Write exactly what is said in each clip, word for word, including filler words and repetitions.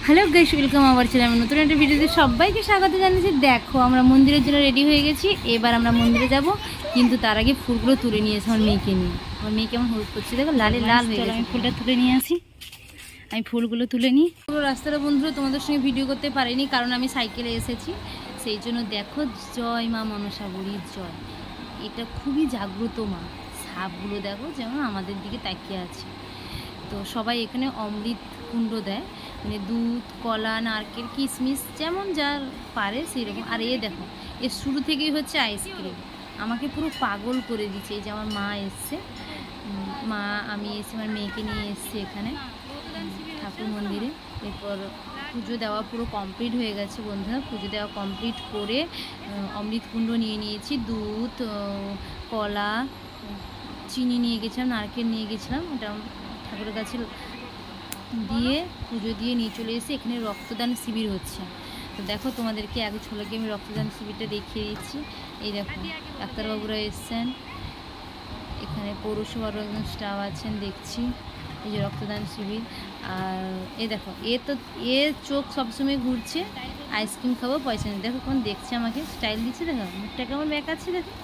Hello guys, welcome our channel. নতুন একটা ভিডিওতে সবাইকে স্বাগত জানাচ্ছি। দেখো আমরা মন্দিরের জন্য রেডি হয়ে গেছি, এবার আমরা মন্দিরে যাব, কিন্তু তার আগে ফুলগুলো তুলে নিয়েছি আমার মেয়েকে নিয়ে। আমার মেয়ে কেমন হলুদ করছে দেখো, লালে লাল হয়ে গেছে। আমি ফুলটা তুলে নিয়ে আসি, আমি ফুলগুলো তুলে নিই। পুরো রাস্তাটা বন্ধুরা তোমাদের সঙ্গে ভিডিও করতে পারিনি, কারণ আমি সাইকেলে এসেছি, সেই জন্য দেখো জয় মা মনসা বুড়ির জয়। এটা খুবই জাগ্রত মা। সাপগুলো দেখো যেমন আমাদের দিকে তাকিয়ে আছে। তো সবাই এখানে অমৃত কুণ্ড দেয়, মানে দুধ, কলা, নারকেল, কিশমিশ যেমন যার পারে সেই রকম। আর এ দেখো, এর শুরু থেকেই হচ্ছে আইসক্রিম। আমাকে পুরো পাগল করে দিচ্ছে। এই যে আমার মা এসছে, মা আমি এসে আমার মেয়েকে নিয়ে এসছি এখানে ঠাকুর মন্দিরে। এরপর পুজো দেওয়া পুরো কমপ্লিট হয়ে গেছে বন্ধুরা। পুজো দেওয়া কমপ্লিট করে অমৃত কুণ্ড নিয়ে নিয়েছি, দুধ, কলা, চিনি নিয়ে গেছিলাম, নারকেল নিয়ে গেছিলাম, ওটা ঠাকুরের কাছে দিয়ে পুজো দিয়ে নিয়ে চলে এসে এখানে রক্তদান শিবির হচ্ছে। তো দেখো তোমাদেরকে আগে ছোলাকে আমি রক্তদান শিবিরটা দেখিয়ে দিচ্ছি। এই দেখো ডাক্তারবাবুরা এসছেন, এখানে পৌরসভার স্টাফ আছেন দেখছি। এই যে রক্তদান শিবির। আর এ দেখো, এ তো এ চোখ সবসময় ঘুরছে, আইসক্রিম খাবো পয়সা নেই। দেখো কোন দেখছে, আমাকে স্টাইল দিচ্ছে, দেখো মুখটা কেমন ব্যাক আছে দেখো।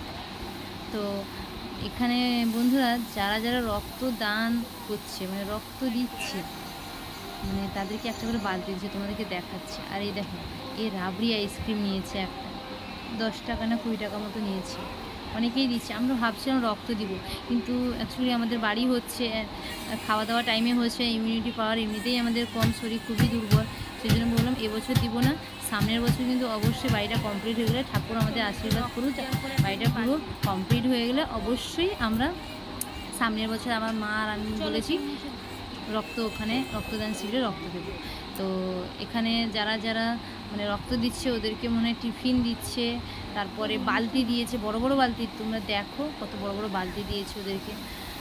তো এখানে বন্ধুরা যারা যারা রক্ত দান করছে, মানে রক্ত দিচ্ছে, মানে তাদেরকে একটা করে বালতি দিচ্ছে, তোমাদেরকে দেখাচ্ছে। আর এই দেখো এই রাবড়ি আইসক্রিম নিয়েছে একটা, দশ টাকা না কুড়ি টাকা মতো নিয়েছে, অনেকেই দিচ্ছে। আমরা ভাবছিলাম রক্ত দিব, কিন্তু অ্যাকচুয়ালি আমাদের বাড়ি হচ্ছে, খাওয়া দাওয়া টাইমে হচ্ছে, ইমিউনিটি পাওয়ার এমনিতেই আমাদের কম, শরীর খুবই দুর্বল, সেই জন্য বললাম এবছর দিব না, সামনের বছর কিন্তু অবশ্যই বাড়িটা কমপ্লিট হয়ে গেলে, ঠাকুর আমাদের আশীর্বাদ করুক, বাড়িটা পুরো কমপ্লিট হয়ে গেলে অবশ্যই আমরা সামনের বছর আমার মা আর আমি বলেছি রক্ত ওখানে রক্তদান শিবিরে রক্ত দেবো। তো এখানে যারা যারা মানে রক্ত দিচ্ছে ওদেরকে মনে হয় টিফিন দিচ্ছে, তারপরে বালতি দিয়েছে, বড় বড় বালতি, তোমরা দেখো কত বড় বড় বালতি দিয়েছে ওদেরকে,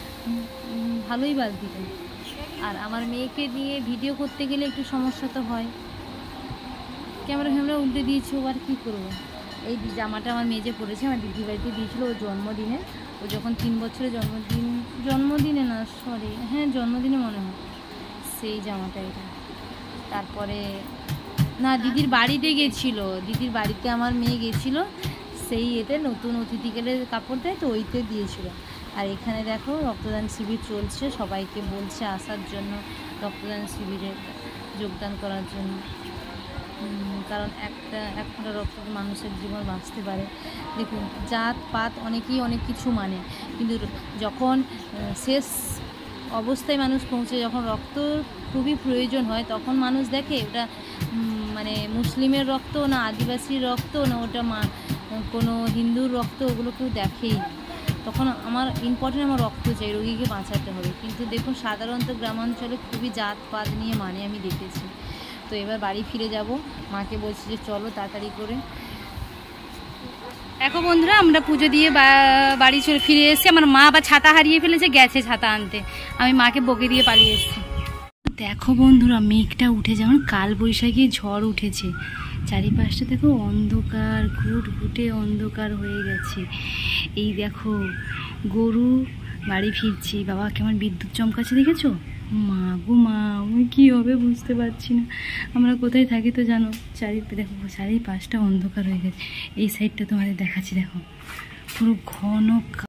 ভালোই বালতিটা। আর আমার মেয়েকে নিয়ে ভিডিও করতে গেলে একটু সমস্যা তো হয়, ক্যামেরা ফ্যামেরা উল্টে দিয়েছে, আর কী করবো। এই জামাটা আমার মেয়ে যে পড়েছে আমার দিদির বাড়িতে দিয়েছিলো ওর জন্মদিনে, ও যখন তিন বছরের জন্মদিন, জন্মদিনে না সরি হ্যাঁ জন্মদিনে মনে হয়, সেই জামাটা এটা। তারপরে না দিদির বাড়িতে গেছিলো, দিদির বাড়িতে আমার মেয়ে গেছিলো, সেই এতে নতুন অতিথি গেলে কাপড় দেয় তো ওইতে দিয়েছিলো। আর এখানে দেখো রক্তদান শিবির চলছে, সবাইকে বলছে আসার জন্য রক্তদান শিবিরে যোগদান করার জন্য, কারণ একটা একটা রক্ত মানুষের জীবন বাঁচতে পারে। দেখুন জাত পাত অনেকেই অনেক কিছু মানে, কিন্তু যখন শেষ অবস্থায় মানুষ পৌঁছে, যখন রক্ত খুবই প্রয়োজন হয়, তখন মানুষ দেখে ওটা মানে মুসলিমের রক্ত না আদিবাসীর রক্ত না ওটা মা কোনো হিন্দুর রক্ত, ওগুলো কেউ দেখেই। তখন আমার ইম্পর্টেন্ট আমার রক্ত চাই, রোগীকে বাঁচাতে হবে। কিন্তু দেখুন সাধারণত গ্রামাঞ্চলে খুবই জাত পাত নিয়ে মানে আমি দেখেছি। তো এবার বাড়ি ফিরে যাব, মাকে বলছি যে চলো তাড়াতাড়ি করে। দেখো বন্ধুরা আমরা পুজো দিয়ে বাড়ি চলে ফিরে এসেছি, আমার মা আবার ছাতা হারিয়ে ফেলেছে, গেছে ছাতা আনতে, আমি মাকে বকে দিয়ে পালিয়ে এসেছি। দেখো বন্ধুরা মেঘটা উঠে, যেমন কাল বৈশাখী ঝড় উঠেছে, চারিপাশটা দেখো অন্ধকার, ঘুট ঘুটে অন্ধকার হয়ে গেছে। এই দেখো গরু বাড়ি ফিরছি, বাবা কেমন বিদ্যুৎ চমকাচ্ছে দেখেছো। মা গো মা, আমি কী হবে বুঝতে পারছি না। আমরা কোথায় থাকি তো জানো, চারি দেখো চারিপাশটা অন্ধকার হয়ে গেছে। এই সাইডটা তোমাদের দেখাচ্ছি, দেখো পুরো ঘন